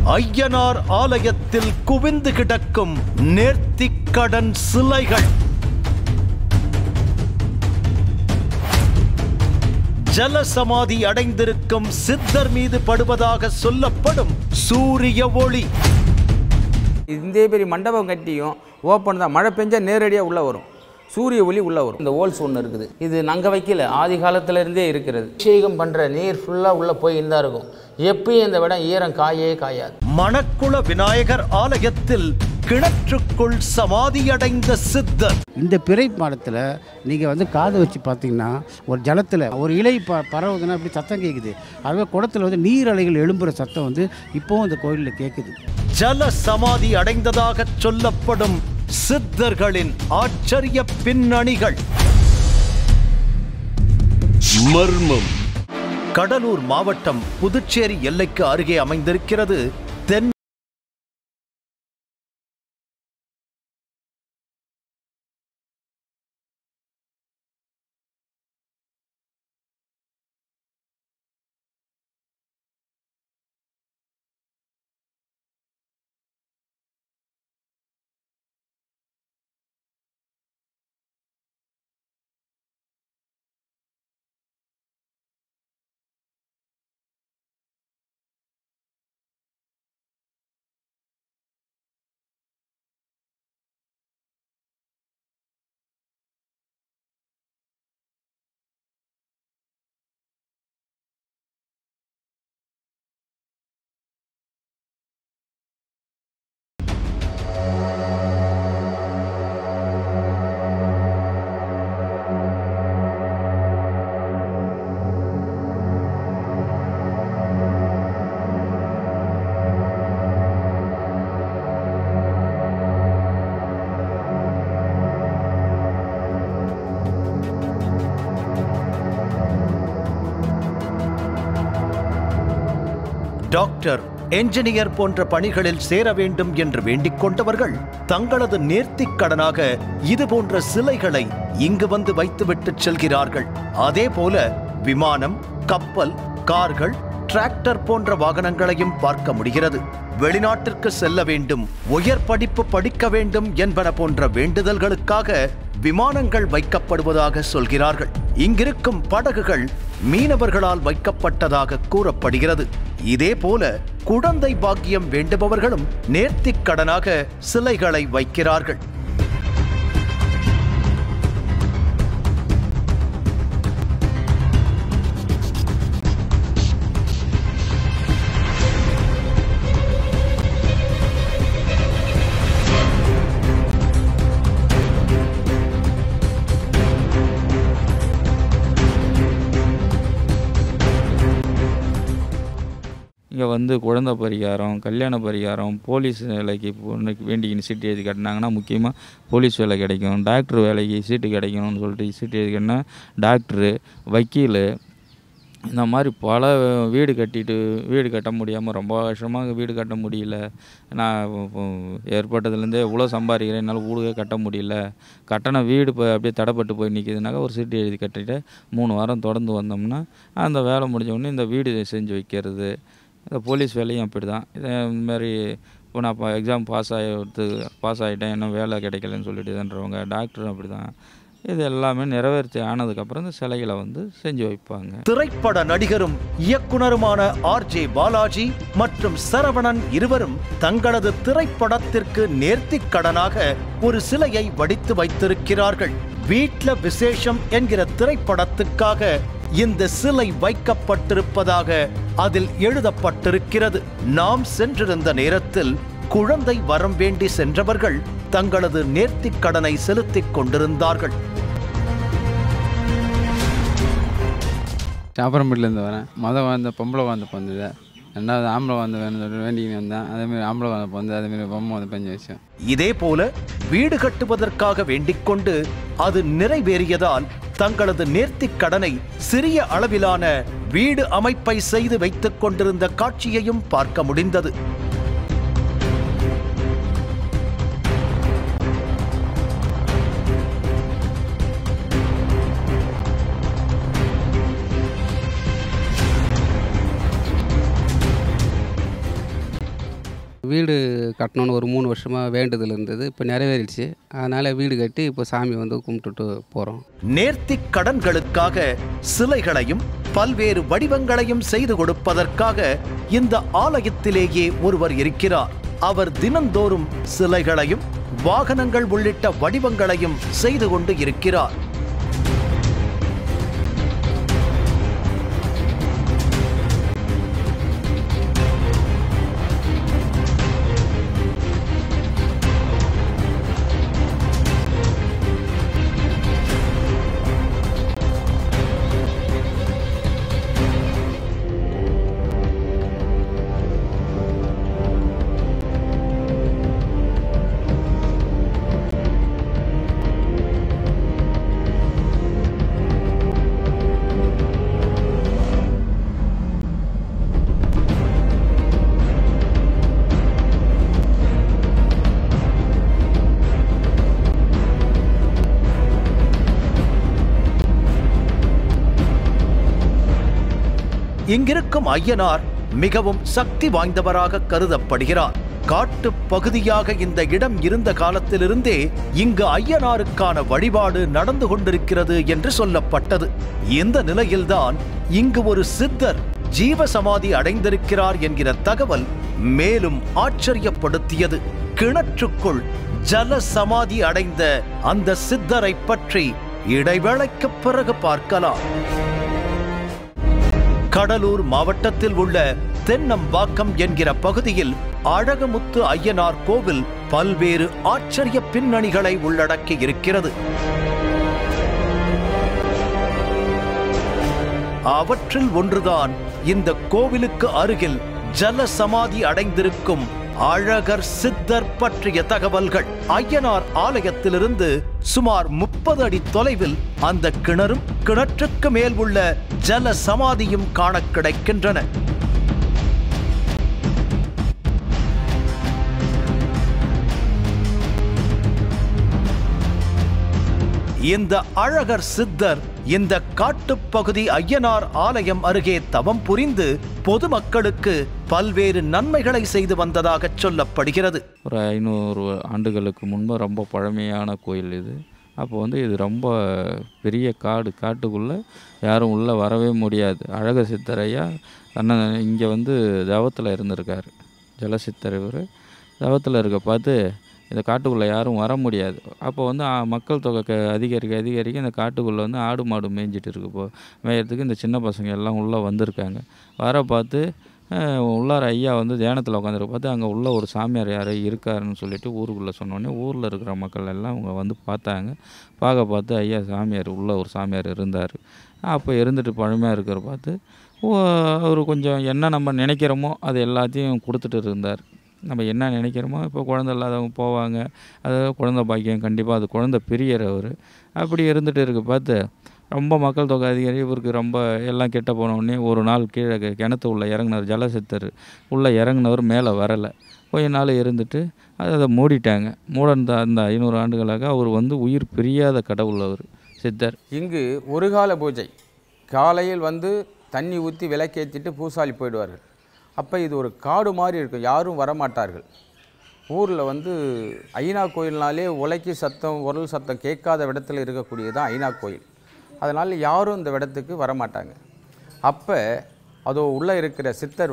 ஐயனார் ஆலயத்தில் குவிந்து கிடக்கும் நேர்த்திக்கடன் சிலைகள். ஜலசமாதி அடைந்திருக்கும் சித்தர் மீது படுவதாக சொல்லப்படும் சூரிய ஒளி. இந்த பெரிய மண்டபம் கட்டியும் ஓப்பன் தான், மழை பெஞ்சா நேரடியாக உள்ளே வரும், சூரிய ஒளி உள்ளே வரும். இந்த ஹோல்ஸ் ஒன்று இருக்குது, இது நாங்கள் வைக்கல, ஆதி காலத்திலேருந்தே இருக்கிறது. அபிஷேகம் பண்ணுற நீர் ஃபுல்லாக உள்ளே போய் இருந்தால் இருக்கும், எப்பயும் இந்த விடம் ஈரம் காயே காயாது. மணக்குள விநாயகர் ஆலயத்தில் கிணற்றுக்குள் சமாதியடைந்த சித்தர். இந்த பிறை மாடத்தில் நீங்கள் காதை வச்சு பார்த்தீங்கன்னா ஒரு ஜலத்தில் ஒரு இலை பரவுதுன்னா அப்படி சத்தம் கேட்குது. அதுவே குளத்தில் நீர் அலைகள் எழும்புகிற சத்தம் இப்போவும் இந்த கோயிலில் கேட்குது. ஜல சமாதி அடைந்ததாக சொல்லப்படும் சித்தர்களின் ஆச்சரிய பின்னணிகள். மர்மம். கடலூர் மாவட்டம் புதுச்சேரி எல்லைக்கு அருகே அமைந்திருக்கிறது டாக்டர், என்ஜினியர் போன்ற பணிகளில் சேர வேண்டும் என்று வேண்டிக் கொண்டவர்கள் தங்களது நேர்த்திக் கடனாக இது போன்ற சிலைகளை இங்கு வந்து வைத்துவிட்டு செல்கிறார்கள். அதே போல விமானம், கப்பல், கார்கள், டிராக்டர் போன்ற வாகனங்களையும் பார்க்க முடிகிறது. வெளிநாட்டிற்கு செல்ல வேண்டும், உயர் படிப்பு படிக்க வேண்டும் என்பன போன்ற வேண்டுதல்களுக்காக விமானங்கள் வைக்கப்படுவதாக சொல்கிறார்கள். இங்கிருக்கும் படகுகள் மீனவர்களால் வைக்கப்பட்டதாக கூறப்படுகிறது. இதே போல குழந்தை பாக்கியம் வேண்டுபவர்களும் நேர்த்திக் கடனாக சிலைகளை வைக்கிறார்கள். இங்கே குழந்தை பரிகாரம், கல்யாண பரிகாரம், போலீஸ் வேலைக்கு வேண்டிக்கின்னு சீட்டு எழுதி கட்டினாங்கன்னா முக்கியமாக போலீஸ் வேலை கிடைக்கும். டாக்டர் வேலைக்கு சீட்டு கிடைக்கணும்னு சொல்லிட்டு சீட்டு எழுதி கட்டினா டாக்டரு, வக்கீல், இந்த மாதிரி பல வீடு கட்ட முடியாமல் ரொம்ப வருஷமாக வீடு கட்ட முடியல. நான் ஏற்பட்டதுலேருந்தே எவ்வளோ சம்பாதிக்கிறேன், என்னால் வீடு கட்ட முடியல, கட்டண வீடு இப்போ அப்படியே தடைப்பட்டு போய் நிற்கிதுனாக்கா ஒரு சீட்டு எழுதி கட்டிட்டு 3 வாரம் தொடர்ந்து வந்தோம்னா அந்த வேலை முடிஞ்சோடனே இந்த வீடு செஞ்சு வைக்கிறது. இந்த போலீஸ் வேலையும் அப்படி தான். இதுமாதிரி இப்போ நான் எக்ஸாம் பாஸ் ஆகிட்டேன், இன்னும் வேலை கிடைக்கலன்னு சொல்லிட்டு இதுன்றவங்க, டாக்டரும் அப்படி தான். இது எல்லாமே நிறைவேற்றி ஆனதுக்கப்புறம் இந்த சிலைகளை செஞ்சு வைப்பாங்க. திரைப்பட நடிகரும் இயக்குனருமான ஆர்ஜே பாலாஜி மற்றும் சரவணன் இருவரும் தங்களது திரைப்படத்திற்கு நேர்த்திக் கடனாக ஒரு சிலையை வடித்து வைத்திருக்கிறார்கள். வீட்ல விசேஷம் என்கிற திரைப்படத்துக்காக இந்த சிலை வைக்கப்பட்டிருப்பதாக அதில் எழுதப்பட்டிருக்கிறது. நாம் சென்றிருந்த நேரத்தில் குழந்தை வரம் வேண்டி சென்றவர்கள் தங்களது நேர்த்திக் கடனை செலுத்திக் கொண்டிருந்தார்கள். சாப்பரம்பட்டிலேருந்து வரேன். வந்த பொம்பளை வந்தது, ரெண்டாவது ஆம்பளை வேணும்னு சொல்லிட்டு வேண்டிக்கின்னு வந்தேன். அதேமாதிரி ஆம்பளை அதேமாதிரி பொம்மை பெஞ்சு வச்சேன். இதே போல வீடு கட்டுவதற்காக வேண்டிக் கொண்டு அது நிறைவேறியதால் தங்களது நேர்த்திக் கடனை சிறிய அளவிலான வீடு அமைப்பை செய்து வைத்துக் கொண்டிருந்த காட்சியையும் பார்க்க முடிந்தது. வீடு கட்டணும்னு ஒரு 3 வருஷமாக வேண்டுதல் இருந்தது. இப்போ நிறைவேறிடுச்சு. அதனால் வீடு கட்டி இப்போ சாமி வந்து கும்பிட்டுட்டு போகிறோம். நேர்த்திக் கடன்களுக்காக சிலைகளையும் பல்வேறு வடிவங்களையும் செய்து கொடுப்பதற்காக இந்த ஆலயத்திலேயே ஒருவர் இருக்கிறார். அவர் தினந்தோறும் சிலைகளையும் வாகனங்கள் உள்ளிட்ட வடிவங்களையும் செய்து கொண்டு இருக்கிறார். இங்கிருக்கும் ஐயனார் மிகவும் சக்தி வாய்ந்தவராக கருதப்படுகிறார். காட்டு பகுதியாக இந்த இடம் இருந்த காலத்திலிருந்தே இங்கு ஐயனாருக்கான வழிபாடு நடந்து கொண்டிருக்கிறது என்று சொல்லப்பட்டது. இந்த நிலையில்தான் இங்கு ஒரு சித்தர் ஜீவசமாதி அடைந்திருக்கிறார் என்கிற தகவல் மேலும் ஆச்சரியப்படுத்தியது. கிணற்றுக்குள் ஜல சமாதி அடைந்த அந்த சித்தரை பற்றி இடைவேளைக்கு பிறகு பார்க்கலாம். கடலூர் மாவட்டத்தில் உள்ள தென்னம்பாக்கம் என்கிற பகுதியில் அழகுமுத்து ஐயனார் கோவில் பல்வேறு ஆச்சரிய பின்னணிகளை உள்ளடக்கி இருக்கிறது. அவற்றில் ஒன்றுதான் இந்த கோவிலுக்கு அருகில் ஜல சமாதி அடைந்திருக்கும் அழகர் சித்தர் பற்றிய தகவல்கள். ஐயனார் ஆலயத்திலிருந்து சுமார் 30 அடி தொலைவில் அந்த கிணறும் கிணற்றுக்கு மேல் உள்ள ஜல சமாதியும் காண கிடைக்கின்றன. இந்த அழகர் சித்தர் இந்த காட்டுப்பகுதி ஐயனார் ஆலயம் அருகே தவம் புரிந்து பொதுமக்களுக்கு பல்வேறு நன்மைகளை செய்து வந்ததாக சொல்லப்படுகிறது. ஒரு 500 ஆண்டுகளுக்கு முன்பு ரொம்ப பழமையான கோயில் இது. அப்போ இது ரொம்ப பெரிய காட்டுக்குள்ளே யாரும் உள்ளே வரவே முடியாது. அழகர் சித்தரையா இங்கே தவத்தில் இருந்திருக்கார். ஜலசித்தர் இவர் தவத்தில் இருக்க பார்த்து இந்த காட்டுக்குள்ளே யாரும் வர முடியாது. அப்போ மக்கள் தொகை அதிகரிக்க இந்த காட்டுக்குள்ளே ஆடு மாடு மேய்ஞ்சிட்டு இருக்கு. மேயறதுக்கு இந்த சின்ன பசங்க எல்லாம் உள்ளே வந்திருக்காங்க. வர பார்த்து உள்ளார ஐயா தியானத்தில் உட்காந்துருக்க பார்த்து அங்கே உள்ள ஒரு சாமியார் யாரோ இருக்காருன்னு சொல்லிட்டு ஊருக்குள்ளே சொன்னோடனே ஊரில் இருக்கிற மக்கள் எல்லாம் அவங்க பார்த்தாங்க. பார்த்து ஐயா சாமியார் உள்ள ஒரு சாமியார் இருந்தார். அப்போ இருந்துட்டு பழமையாக இருக்கிற பார்த்து அவர் கொஞ்சம் என்ன நம்ம நினைக்கிறோமோ அது எல்லாத்தையும் கொடுத்துட்டு இருந்தார். நம்ம என்ன நினைக்கிறோமோ இப்போ குழந்தை இல்லாதவங்க போவாங்க, அதாவது குழந்தை பாக்கியம் கண்டிப்பாக அது குழந்தை பிரியர் அவர். அப்படி இருந்துகிட்டு இருக்க பார்த்து ரொம்ப மக்கள் தொகை அதிகாரி இவருக்கு ரொம்ப எல்லாம் கெட்ட போனோடனே ஒரு நாள் கீழே கிணத்து உள்ளே இறங்கினார். ஜலசித்தர் உள்ளே இறங்கினவர் மேலே வரலை. கொஞ்ச நாள் இருந்துட்டு அதை மூடிட்டாங்க. மூடந்த அந்த 500 ஆண்டுகளாக அவர் உயிர் பிரியாத கடவுள் அவர் சித்தர். இங்கு ஒரு கால பூஜை காலையில் தண்ணி ஊற்றி விளக்கேற்றிட்டு பூசாலி போயிடுவார்கள். அப்போ இது ஒரு காடு மாதிரி இருக்கும், யாரும் வரமாட்டார்கள். ஊரில் ஐனா கோயில்னாலே உலைக்கு சத்தம் உரல் சத்தம் கேட்காத இடத்துல இருக்கக்கூடியது தான் ஐனா கோயில். அதனால் யாரும் இந்த இடத்துக்கு வரமாட்டாங்க. அப்போ அதோ உள்ளே இருக்கிற சித்தர்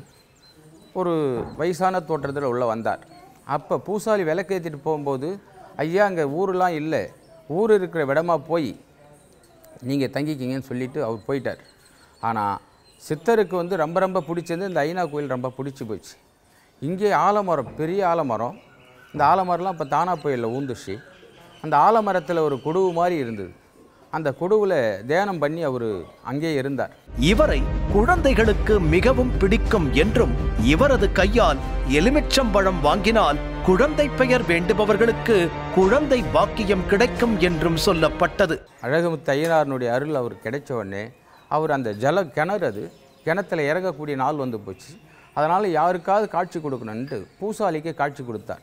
ஒரு வயசான தோற்றத்தில் உள்ளே வந்தார். அப்போ பூசாலி விளக்கேற்றிட்டு போகும்போது, ஐயா அங்கே ஊரெலாம் இல்லை, ஊர் இருக்கிற இடமா போய் நீங்கள் தங்கிக்கிங்கன்னு சொல்லிவிட்டு அவர் போயிட்டார். ஆனால் சித்தருக்கு ரொம்ப ரொம்ப பிடிச்சது இந்த ஐனா கோயில் ரொம்ப பிடிச்சி போச்சு. இங்கே ஆலமரம், பெரிய ஆலமரம். இந்த ஆலமரம்லாம் இப்போ தானா புயலில் ஊந்துச்சு. அந்த ஆலமரத்தில் ஒரு கொடுவு மாதிரி இருந்தது. அந்த கொடுவில் தியானம் பண்ணி அவர் அங்கே இருந்தார். இவரை குழந்தைகளுக்கு மிகவும் பிடிக்கும் என்றும் இவரது கையால் எலுமிச்சம்பழம் வாங்கினால் குழந்தை பெயர் வேண்டுபவர்களுக்கு குழந்தை பாக்கியம் கிடைக்கும் என்றும் சொல்லப்பட்டது. அழகுமுத்து ஐயனாருடைய அருள் அவர் கிடைச்ச உடனே அவர் அந்த கிணறு அது கிணத்துல இறங்கக்கூடிய நாள் போச்சு. அதனால் யாருக்காவது காட்சி கொடுக்கணுன்ட்டு பூசாலிக்கு காட்சி கொடுத்தார்.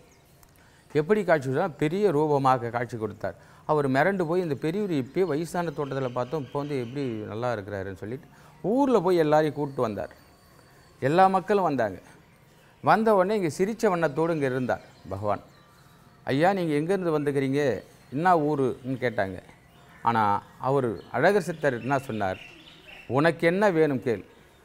எப்படி காட்சி கொடுத்தார்? பெரிய ரூபமாக காட்சி கொடுத்தார். அவர் மிரண்டு போய் இந்த பெரியவர் இப்போயே வயசான தோட்டத்தில் பார்த்தோம், இப்போ எப்படி நல்லா இருக்கிறாருன்னு சொல்லிட்டு ஊரில் போய் எல்லாரையும் கூப்பிட்டு வந்தார். எல்லா மக்களும் வந்தாங்க. வந்த உடனே இங்கே சிரித்த வண்ணத்தோடு இங்கே இருந்தார் பகவான். ஐயா நீங்கள் எங்கேருந்து வந்துக்கிறீங்க, என்ன ஊருன்னு கேட்டாங்க. ஆனால் அவர் அழகர் சித்தர் என்ன சொன்னார், உனக்கு என்ன வேணும் கேள்.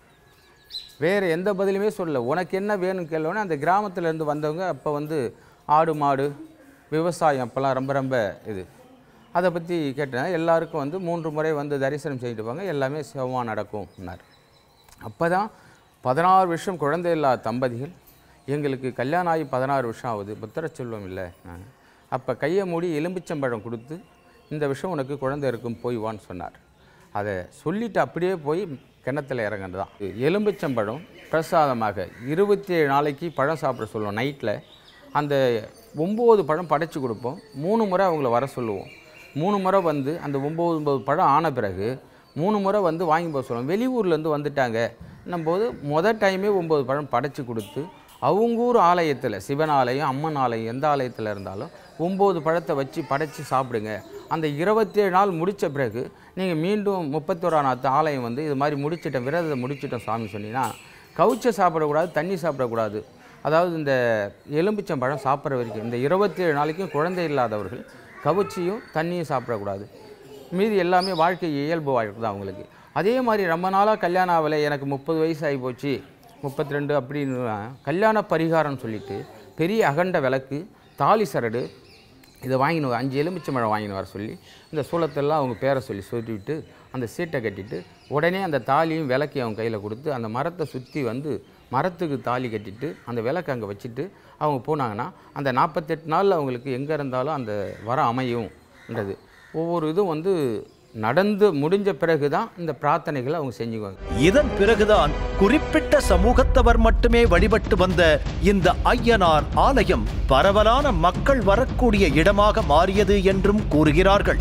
வேறு எந்த பதிலுமே சொல்லலை, உனக்கு என்ன வேணும் கேள்வோன்னே அந்த கிராமத்துலேருந்து வந்தவங்க அப்போ வந்து ஆடு மாடு விவசாயம் அப்போல்லாம் ரொம்ப ரொம்ப இது அதை பற்றி கேட்டேன். எல்லாருக்கும் வந்து 3 முறை வந்து தரிசனம் செய்துட்டு போங்க, எல்லாமே சிவமாக நடக்கும்னார். அப்போ தான் 16 வருஷம் குழந்தை இல்லாத தம்பதிகள், எங்களுக்கு கல்யாணம் ஆகி 16 வருஷம் ஆகுது, புத்திர செல்வம் இல்லை. அப்போ கையை மூடி எலும்பிச்சம்பழம் கொடுத்து இந்த விஷயம் உனக்கு குழந்தை இருக்கும் போய் வான்னு சொன்னார். அதை சொல்லிவிட்டு அப்படியே போய் கிணத்துல இறங்குறது தான். எலும்பிச்சம்பழம் பிரசாதமாக 27 நாளைக்கு பழம் சாப்பிட சொல்லுவோம். நைட்டில் அந்த 9 பழம் படைச்சி கொடுப்போம். 3 முறை அவங்கள வர சொல்லுவோம். 3 முறை வந்து அந்த 9 பழம் ஆன பிறகு 3 முறை வந்து வாங்கி போக சொல்லுவோம். வெளியூர்லேருந்து வந்துட்டாங்க போது மொதல் டைமே 9 பழம் படைச்சி கொடுத்து அவங்க ஊர் ஆலயத்தில், சிவன் ஆலயம் அம்மன் ஆலயம் எந்த ஆலயத்தில் இருந்தாலும் 9 பழத்தை வச்சு படைச்சி சாப்பிடுங்க. அந்த 27 நாள் முடித்த பிறகு நீங்கள் மீண்டும் 31ஆம் ஆலயம் வந்து இது மாதிரி முடிச்சிட்டோம், விரதத்தை முடிச்சிட்டோம் சாமி சொன்னீங்கன்னா, கவுச்சை சாப்பிடக்கூடாது, தண்ணி சாப்பிடக்கூடாது. அதாவது இந்த எலும்பிச்சம்பழம் சாப்பிட்ற வரைக்கும் இந்த 27 நாளைக்கும் குழந்தை இல்லாதவர்கள் கவுச்சியும் தண்ணியும் சாப்பிடக்கூடாது. மீதி எல்லாமே வாழ்க்கை இயல்பு வாழ்க்கை தான் அவங்களுக்கு. அதே மாதிரி ரொம்ப நாளாக கல்யாணம் ஆகலை, எனக்கு 30 வயசு ஆகி போச்சு, 32 அப்படின்னு கல்யாண பரிகாரம்னு சொல்லிவிட்டு பெரிய அகண்ட விளக்கு, தாலி சரடு இதை வாங்கினு 5 எலுமிச்சம்பழம் வாங்கினு வர சொல்லி இந்த சூளத்தெல்லாம் அவங்க பேரை சொல்லி சொல்லிவிட்டு அந்த சீட்டை கட்டிட்டு உடனே அந்த தாலியும் விளக்கையும் அவங்க கையில் கொடுத்து அந்த மரத்தை சுற்றி வந்து மரத்துக்கு தாலி கட்டிட்டு அந்த விளக்கு அங்கே வச்சுட்டு அவங்க போனாங்கன்னா அந்த 48 நாளில் அவங்களுக்கு எங்கே இருந்தாலும் அந்த வர அமையும்ன்றது. ஒவ்வொரு இதுவும் வந்து நடந்து முடிஞ்ச பிறகுதான் இந்த பிரார்த்தனைகளை அவங்க செஞ்சுக்குவாங்க. இதன் பிறகுதான் குறிப்பிட்ட சமூகத்தவர் மட்டுமே வழிபட்டு வந்த இந்த ஐயனார் ஆலயம் பரவலான மக்கள் வரக்கூடிய இடமாக மாறியது என்றும் கூறுகிறார்கள்.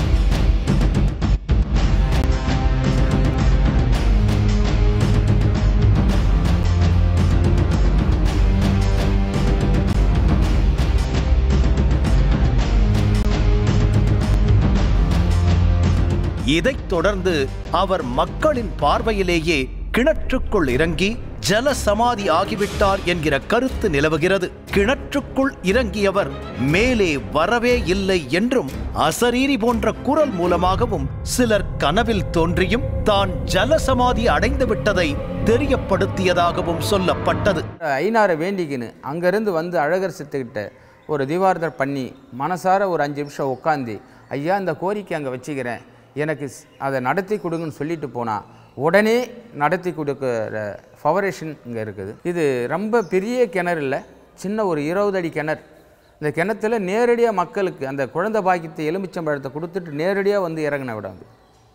இதைத் தொடர்ந்து அவர் மக்களின் பார்வையிலேயே கிணற்றுக்குள் இறங்கி ஜல சமாதி ஆகிவிட்டார் என்கிற கருத்து நிலவுகிறது. கிணற்றுக்குள் இறங்கியவர் மேலே வரவே இல்லை என்றும் அசரீரி போன்ற குரல் மூலமாகவும் சிலர் கனவில் தோன்றியும் தான் ஜல சமாதி அடைந்து விட்டதை தெரியப்படுத்தியதாகவும் சொல்லப்பட்டது. ஐயனாரை வேண்டிக்கின்னு அங்கிருந்து வந்து அழகர் சித்தர்கிட்ட ஒரு தீவார்த்தனை பண்ணி மனசார ஒரு 5 நிமிஷம் உட்காந்து, ஐயா இந்த கோரிக்கை அங்கே வச்சுக்கிறேன், எனக்கு அதை நடத்தி கொடுங்கன்னு சொல்லிட்டு போனால் உடனே நடத்தி கொடுக்குற ஃபவரேஷன் இங்கே இருக்குது. இது ரொம்ப பெரிய கிணறு இல்லை, சின்ன ஒரு 20 அடி கிணறு. இந்த கிணத்துல நேரடியாக மக்களுக்கு அந்த குழந்தை பாக்கியத்தை எலுமிச்சம்பழத்தை கொடுத்துட்டு நேரடியாக வந்து இறங்கின விடாது,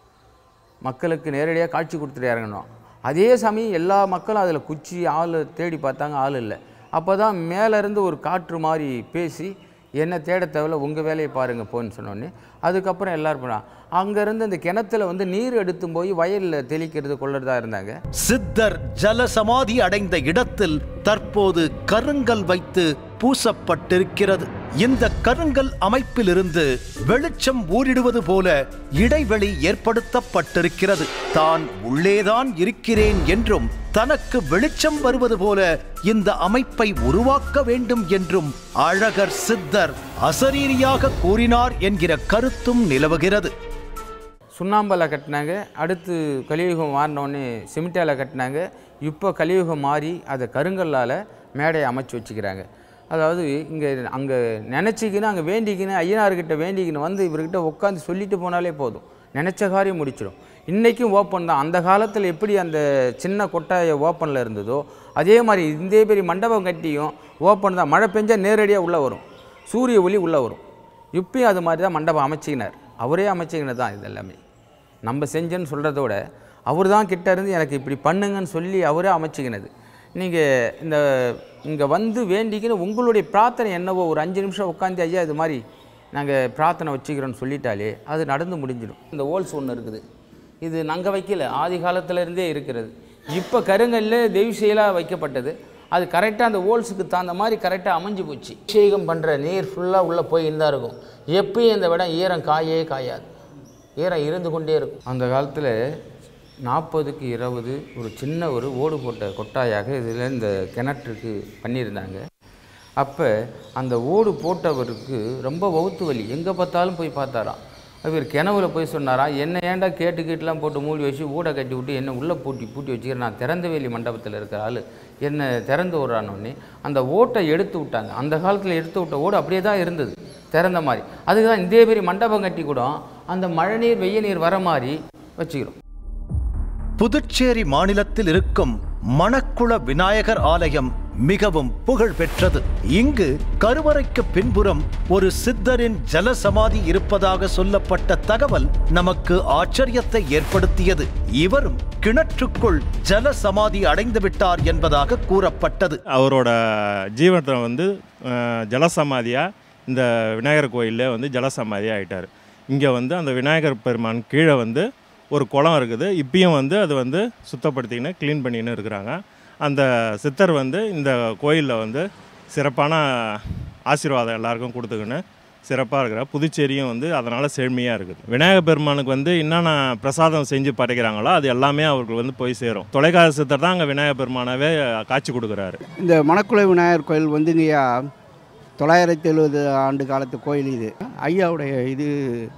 மக்களுக்கு நேரடியாக காட்சி கொடுத்துட்டு இறங்கணும். அதே சமயம் எல்லா மக்களும் அதில் குச்சி ஆள் தேடி பார்த்தாங்க, ஆள் இல்லை. அப்போ தான் மேலேருந்து ஒரு காற்று மாதிரி பேசி என்ன தேட தேவையில்ல, உங்கள் வேலையை பாருங்கள் போன்னு சொன்னோன்னே அதுக்கப்புறம் எல்லோரும் போனாங்க. அங்கேருந்து அந்த கிணத்துல வந்து நீர் எடுத்து போய் வயலில் தெளிக்கிறது கொள்ளுறதா இருந்தாங்க. சித்தர் ஜல சமாதி அடைந்த இடத்தில் தற்போது கருங்கல் வைத்து பூசப்பட்டிருக்கிறது. இந்த கருங்கல் அமைப்பிலிருந்து வெளிச்சம் ஊறிடுவது போல இடைவெளி ஏற்படுத்தப்பட்டிருக்கிறது. தான் உள்ளேதான் இருக்கிறேன் என்றும் தனக்கு வெளிச்சம் வருவது போல இந்த அமைப்பை உருவாக்க வேண்டும் என்றும் அழகர் சித்தர் அசரீரியாக கூறினார் என்கிற கருத்தும் நிலவுகிறது. சுண்ணாம்பால் கட்டினாங்க, அடுத்து கலியுகம் மாறினோடனே சிமெண்டால் கட்டினாங்க, இப்போ கலியுகம் மாறி அதை கருங்கல்லால் மேடையை அமைச்சு வச்சுக்கிறாங்க. அதாவது இங்கே அங்கே நினச்சிக்கின்னு அங்கே வேண்டிக்கின்னு ஐயனார்கிட்ட வேண்டிக்கின்னு வந்து இவர்கிட்ட உட்காந்து சொல்லிட்டு போனாலே போதும், நினச்ச காரியம் முடிச்சிடும். இன்றைக்கும் ஓப்பன் தான். அந்த காலத்தில் எப்படி அந்த சின்ன கொட்டாய ஓப்பனில் இருந்ததோ அதே மாதிரி இந்த பெரிய மண்டபம் கட்டியும் ஓப்பன் தான். மழை பெஞ்சால் நேரடியாக உள்ளே வரும், சூரிய ஒளி உள்ளே வரும். இப்பயும் அது மாதிரி தான் மண்டபம் அமைச்சிக்கினார். அவரே அமைச்சிக்கினது தான். இது எல்லாமே நம்ம செஞ்சேன்னு சொல்கிறதோட அவர் தான் கிட்ட இருந்து எனக்கு இப்படி பண்ணுங்கன்னு சொல்லி அவரே அமைச்சிக்கினது. நீங்கள் இந்த இங்கே வந்து வேண்டிக்கின்னு உங்களுடைய பிரார்த்தனை என்னவோ ஒரு 5 நிமிஷம் உட்காந்து ஐயா இது மாதிரி நாங்கள் பிரார்த்தனை வச்சுக்கிறோன்னு சொல்லிட்டாலே அது நடந்து முடிஞ்சிடும். இந்த ஹோல்ஸ் ஒன்று இருக்குது, இது நாங்கள் வைக்கல, ஆதி காலத்திலேருந்தே இருக்கிறது. இப்போ கருங்கல்ல தெய்வசெயலாக வைக்கப்பட்டது. அது கரெக்டாக அந்த ஹோல்ஸுக்கு தகுந்த மாதிரி கரெக்டாக அமைஞ்சு போச்சு. அபிஷேகம் பண்ணுற நீர் ஃபுல்லாக உள்ளே போயின்னு தான் இருக்கும். எப்பயும் இந்த விடம் ஈரம் காயே காயாது, ஈரம் இருந்து கொண்டே இருக்கும். அந்த காலத்தில் 40க்கு 20 ஒரு சின்ன ஒரு ஓடு போட்ட கொட்டாயாக இதில் இந்த கிணற்றுக்கு பண்ணியிருந்தாங்க. அப்போ அந்த ஓடு போட்டவருக்கு ரொம்ப வவுத்து வலி, எங்கே பார்த்தாலும் போய் பார்த்தாராம். இவர் கிணவுல போய் சொன்னாராம், என்ன ஏன்டா கேட்டுலாம் போட்டு மூடி வச்சு ஊட கட்டி விட்டு என்ன உள்ளே பூட்டி வச்சுக்கிறேன், நான் திறந்தவேலி மண்டபத்தில் இருக்கிற ஆள் என்னை திறந்து விட்றானோடனே அந்த ஓட்டை எடுத்து விட்டாங்க. அந்த காலத்தில் எடுத்து விட்ட ஓடு அப்படியே தான் இருந்தது, திறந்த மாதிரி. அதுக்கு தான் இதே பெரிய மண்டபம் கட்டி கூட அந்த மழை நீர் வெய்ய நீர் வர மாதிரி வச்சுக்கிறோம். புதுச்சேரி மாநிலத்தில் இருக்கும் மணக்குள விநாயகர் ஆலயம் மிகவும் புகழ் பெற்றது. இங்கு கருவறைக்கு பின்புறம் ஒரு சித்தரின் ஜலசமாதி இருப்பதாக சொல்லப்பட்ட தகவல் நமக்கு ஆச்சரியத்தை ஏற்படுத்தியது. இவரும் கிணற்றுக்குள் ஜலசமாதி அடைந்து விட்டார் என்பதாக கூறப்பட்டது. அவரோட ஜீவனத்தை ஜலசமாதியாக இந்த விநாயகர் கோயிலில் ஜலசமாதியாக ஆகிட்டார். இங்கே அந்த விநாயகர் பெருமான் கீழே ஒரு குளம் இருக்குது. இப்பயும் அது சுத்தப்படுத்திக்கின்னு க்ளீன் பண்ணின்னு இருக்கிறாங்க. அந்த சித்தர் இந்த கோயிலில் சிறப்பான ஆசீர்வாதம் எல்லாருக்கும் கொடுத்துக்கின்னு சிறப்பாக இருக்கிறார். புதுச்சேரியும் அதனால் செழுமையாக இருக்குது. விநாயகர் பெருமானுக்கு என்னென்ன பிரசாதம் செஞ்சு படைக்கிறாங்களோ அது எல்லாமே அவருக்கு போய் சேரும். தொலைக்காட்சி சித்தர் தான் அங்கே விநாயகர் பெருமானவே காட்சி கொடுக்குறாரு. இந்த மணக்குள விநாயகர் கோயில் இங்கேயா 970 ஆண்டு காலத்து கோயில். இது ஐயாவுடைய இது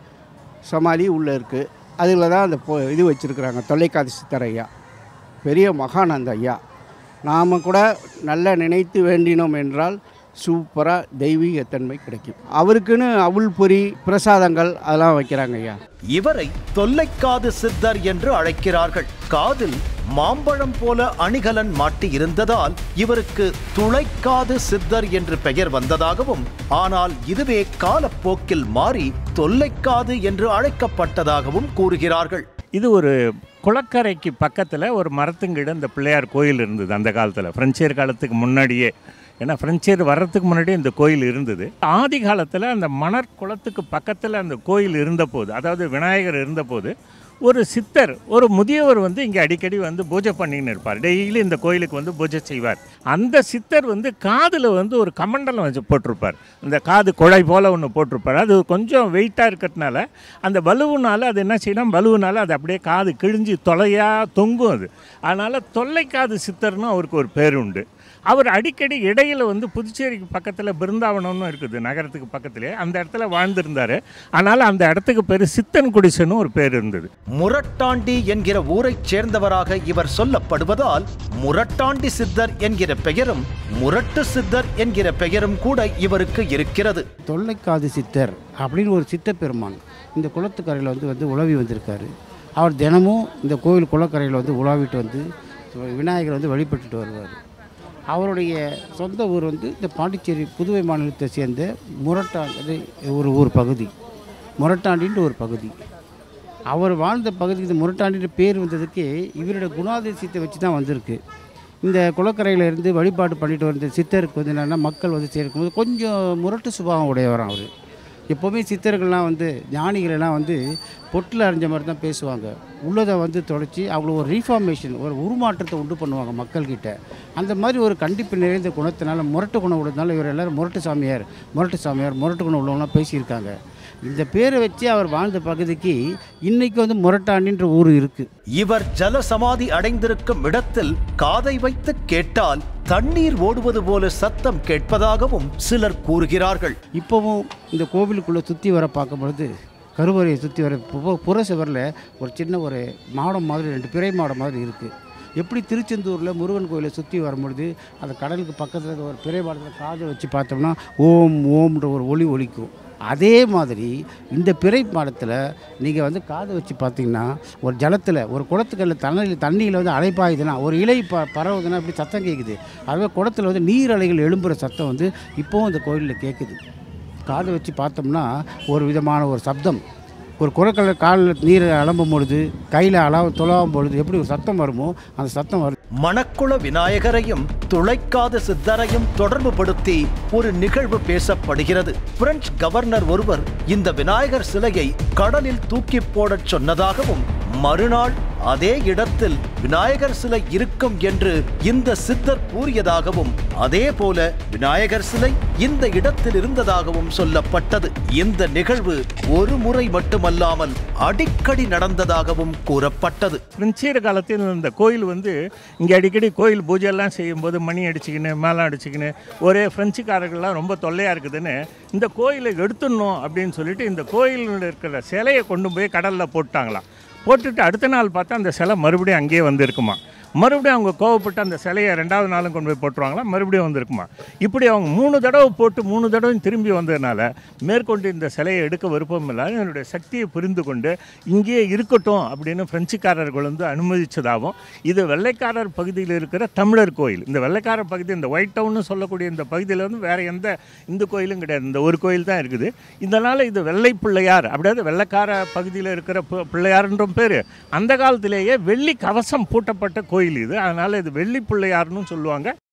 சமாதி உள்ளே இருக்குது. அதில் தான் அந்த இது வச்சுருக்குறாங்க, தொலைக்காட்சி சித்தர் ஐயா. பெரிய மகான் அந்த ஐயா. நாம் கூட நல்லா நினைத்து வேண்டினோம் என்றால் சூப்பராக தெய்வீகத்தன்மை கிடைக்கும். அவருக்குன்னு அவுள் பொரி பிரசாதங்கள் அதெல்லாம் வைக்கிறாங்க ஐயா. இவரை தொல்லைக்காது சித்தர் என்று அழைக்கிறார்கள். காதில் மாம்பழம் போல அணிகலன் மாட்டி இருந்ததால் இவருக்கு துளைக்காது சித்தர் என்று பெயர் வந்ததாகவும், ஆனால் இதுவே காலப்போக்கில் மாறி தொல்லைக்காது என்று அழைக்கப்பட்டதாகவும் கூறுகிறார்கள். இது ஒரு குளக்கரைக்கு பக்கத்தில் ஒரு மரத்துங்கிட இந்த பிள்ளையார் கோயில் இருந்தது அந்த காலத்தில், பிரெஞ்சர் காலத்துக்கு முன்னாடியே. ஏன்னா பிரெஞ்சர் வர்றதுக்கு முன்னாடியே இந்த கோயில் இருந்தது. ஆதி காலத்தில் அந்த மணற்குளத்துக்கு பக்கத்தில் அந்த கோயில் இருந்தபோது, அதாவது விநாயகர் இருந்தபோது, ஒரு சித்தர், ஒரு முதியவர் இங்கே அடிக்கடி பூஜை பண்ணின்னு இருப்பார். டெய்லி இந்த கோயிலுக்கு பூஜை செய்வார். அந்த சித்தர் காதில் ஒரு கமண்டலம் வச்சு போட்டிருப்பார். இந்த காது குழாய் போல் ஒன்று போட்டிருப்பார். அது கொஞ்சம் வெயிட்டாக இருக்கிறதுனால அந்த வலுவுனால் அது என்ன செய்யணும், வலுவுனால் அது அப்படியே காது கிழிஞ்சி தொலையாக தொங்கும். அது அதனால் தொல்லைக்காது சித்தர்னு அவருக்கு ஒரு பேர் உண்டு. அவர் அடிக்கடி இடையில் புதுச்சேரிக்கு பக்கத்தில் பிருந்தாவனம்னு இருக்குது, நகரத்துக்கு பக்கத்திலே. அந்த இடத்துல வாழ்ந்திருந்தார். அதனால் அந்த இடத்துக்கு பேர் சித்தன் குடிசன்னு ஒரு பேர் இருந்தது. முரட்டாண்டி என்கிற ஊரைச் சேர்ந்தவராக இவர் சொல்லப்படுவதால் முரட்டாண்டி சித்தர் என்கிற பெயரும் முரட்டு சித்தர் என்கிற பெயரும் கூட இவருக்கு இருக்கிறது. தொல்லைக்காது சித்தர் அப்படின்னு ஒரு சித்த பெருமான் இந்த குளத்துக்கரையில் உலவி வந்திருக்காரு. அவர் தினமும் இந்த கோயில் குளக்கரையில் உலாவிட்டு விநாயகர் வழிபட்டுட்டு வருவார். அவருடைய சொந்த ஊர் இந்த பாண்டிச்சேரி புதுவை மாநிலத்தை சேர்ந்த முரட்டாண்டி ஒரு ஊர் பகுதி, முரட்டாண்டின்ற ஒரு பகுதி. அவர் வாழ்ந்த பகுதிக்கு இந்த முரட்டாண்டின்ற பேர் வந்ததுக்கு இவருடைய குணாதிசயத்தை வச்சு தான் வந்திருக்கு. இந்த குளக்கரையில் இருந்து வழிபாடு பண்ணிட்டு வந்த சித்தருக்கு என்னென்னா மக்கள் சேர்க்கும்போது கொஞ்சம் முரட்டு சுபாவம் உடையவரான் அவர். எப்போவுமே சித்தர்கள்லாம் ஞானிகளெல்லாம் பொட்டில் அறிஞ்ச மாதிரி தான் பேசுவாங்க. உள்ளதை தொலைச்சி அவ்வளோ ஒரு ரீஃபார்மேஷன், ஒரு உருமாற்றத்தை உண்டு பண்ணுவாங்க மக்கள்கிட்ட. அந்த மாதிரி ஒரு கண்டிப்பு நிறைந்த குணத்தினால, முரட்டு குணம் உள்ளதுனால இவர் எல்லோரும் முரட்டு சாமியார் முரட்டு குணம் உள்ளவங்களாம் பேசியிருக்காங்க. இந்த பேரை வச்சு அவர் வாழ்ந்த பகுதிக்கு இன்னைக்கு முரட்டாண்டின்ற ஊர் இருக்கு. இவர் ஜலசமாதி அடைந்திருக்கும் இடத்தில் காதை வைத்து கேட்டால் தண்ணீர் ஓடுவது போல சத்தம் கேட்பதாகவும் சிலர் கூறுகிறார்கள். இப்போவும் இந்த கோவிலுக்குள்ளே சுற்றி வர பார்க்கும்பொழுது, கருவறையை சுற்றி வர புற சுவரில் ஒரு சின்ன ஒரு மாடம் மாதிரி, 2 பிறை மாடம் மாதிரி இருக்குது. எப்படி திருச்செந்தூரில் முருகன் கோயிலை சுற்றி வரும்பொழுது அந்த கடலுக்கு பக்கத்தில் ஒரு பிறை மாடத்தில் காதை வச்சு பார்த்தோம்னா ஓம் ஓம்ன்ற ஒரு ஒளி ஒலிக்கும். அதே மாதிரி இந்த பிறை மாடத்தில் நீங்கள் காதை வச்சு பார்த்தீங்கன்னா ஒரு ஜலத்தில், ஒரு குளத்துக்கல்ல தண்ணியில் அலைப்பாயுதுன்னா, ஒரு இலை பரவுதுன்னா இப்படி சத்தம் கேட்குது. அதுவே குளத்தில் நீர் அலைகள் எழும்புகிற சத்தம் இப்போவும் இந்த கோயிலில் கேட்குது. காதை வச்சு பார்த்தோம்னா ஒரு விதமான ஒரு சப்தம், ஒரு குரக்கல்ல காலில் நீர் அலம்பும் பொழுது, கையில் தொலாவும் பொழுது எப்படி ஒரு சத்தம் வருமோ அந்த சத்தம் வரும். மணக்குள விநாயகரையும் துளைக்காத சித்தரையும் தொடர்பு படுத்தி ஒரு நிகழ்வு பேசப்படுகிறது. பிரெஞ்சு கவர்னர் ஒருவர் இந்த விநாயகர் சிலையை கடலில் தூக்கி போடச் சொன்னதாகவும், மறுநாள் அதே இடத்தில் விநாயகர் சிலை இருக்கும் என்று இந்த சித்தர் கூறியதாகவும், அதே போல விநாயகர் சிலை இந்த இடத்தில் இருந்ததாகவும் சொல்லப்பட்டது. இந்த நிகழ்வு ஒரு முறை மட்டுமல்லாமல் அடிக்கடி நடந்ததாகவும் கூறப்பட்டது. பிரெஞ்சு காலத்தில் இந்த கோயில் இங்கே அடிக்கடி கோயில் பூஜையெல்லாம் செய்யும்போது மணி அடிச்சுக்கின்னு மேலே அடிச்சுக்கின்னு ஒரே பிரெஞ்சுக்காரர்கள்லாம் ரொம்ப தொல்லையாக இருக்குதுன்னு இந்த கோயிலை எடுத்துடணும் அப்படின்னு சொல்லிட்டு இந்த கோயிலில் இருக்கிற சிலையை கொண்டு போய் கடலில் போட்டாங்களாம். போட்டுட்டு அடுத்த நாள் பார்த்தா அந்த சிலை மறுபடியும் அங்கேயே இருக்குமா. மறுபடியும் அவங்க கோவப்பட்டு அந்த சிலையை 2வது நாளும் கொண்டு போய் போட்டுருவாங்களா, மறுபடியும் வந்திருக்குமா. இப்படி அவங்க 3 தடவை போட்டு 3 தடவையும் திரும்பி வந்ததுனால மேற்கொண்டு இந்த சிலையை எடுக்க விருப்பம் இல்லாத என்னுடைய சக்தியை புரிந்து கொண்டு இங்கேயே இருக்கட்டும் அப்படின்னு பிரெஞ்சுக்காரர்கள் அனுமதிச்சதாகவும், இது வெள்ளைக்காரர் பகுதியில் இருக்கிற தமிழர் கோயில். இந்த வெள்ளைக்காரர் பகுதி, இந்த ஒயிட் டவுன்னு சொல்லக்கூடிய இந்த பகுதியில் வேறு எந்த இந்து கோயிலும் கிடையாது, இந்த ஒரு கோயில் தான் இருக்குது. இதனால் இது வெள்ளை பிள்ளையார், அப்படியே வெள்ளைக்கார பகுதியில் இருக்கிற பிள்ளையார்ன்ற பேர். அந்த காலத்திலேயே வெள்ளி கவசம் பூட்டப்பட்ட கோயில் இது. அதனால் இது வெள்ளி பிள்ளையார்னு சொல்லுவாங்க.